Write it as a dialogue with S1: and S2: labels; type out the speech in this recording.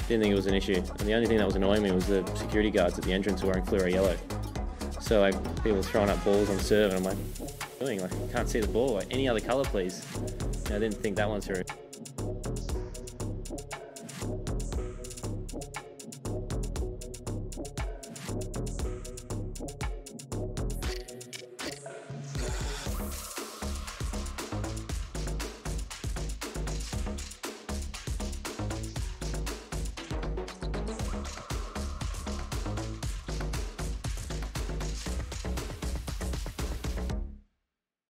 S1: Didn't think it was an issue. And the only thing that was annoying me was the security guards at the entrance wearing fluoro yellow. So like people throwing up balls on serve, and I'm like, what are you doing? Like, I can't see the ball. Like, any other colour, please. And I didn't think that one through.